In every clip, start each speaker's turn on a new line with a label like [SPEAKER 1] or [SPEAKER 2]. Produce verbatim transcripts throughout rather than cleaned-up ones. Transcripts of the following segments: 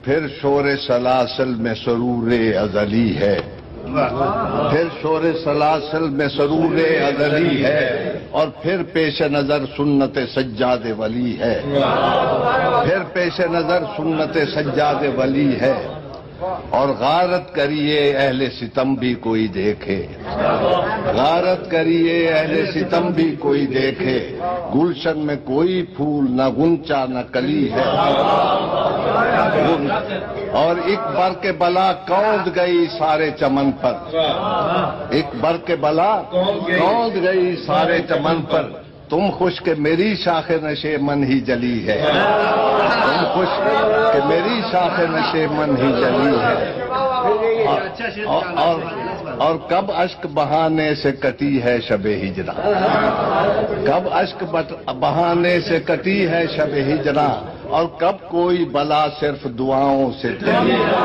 [SPEAKER 1] پھر شور سلاسل میں سرور ازلی ہے، پھر شور سلاسل میں سرور ازلی ہے، اور پھر پیش نظر سنت سجاد ولی ہے، پھر پیش نظر سنت سجاد ولی ہے، اور غارت کریے اہل ستم بھی کوئی دیکھے، غارت کریے اہل ستم بھی کوئی دیکھے، گلشن میں کوئی پھول نہ غنچہ نہ کلی ہے، اور ایک برق بلا کوند گئی سارے چمن پر، ایک برق بلا کوند گئی سارے چمن پر، تم خوش کہ میری شاخ نشے من ہی جلی ہے، تم خوش کہ میری شاخ نشے من ہی جلی ہے، اور, اور, اور کب اشک بہانے سے کٹی ہے شب ہجراں، کب اشک بہانے سے کٹی ہے شب ہجراں، اور کب کوئی بلا صرف دعاؤں سے ٹلی ہے،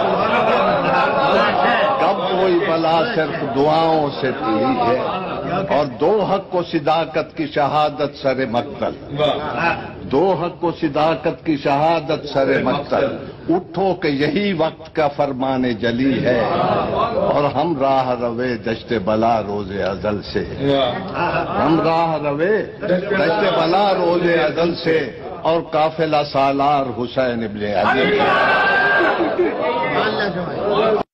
[SPEAKER 1] کب کوئی بلا صرف دعاؤں سے ٹلی ہے، اور دو حق و صداقت کی شہادت سر مقتل، دو حق و صداقت کی شہادت سر مقتل، اٹھو کہ یہی وقت کا فرمان جلی ہے، اور ہم راہ روے دشت بلا روز ازل سے، ہم راہ روے دشت بلا روز ازل سے، اور قافلہ سالار حسین ابن علی۔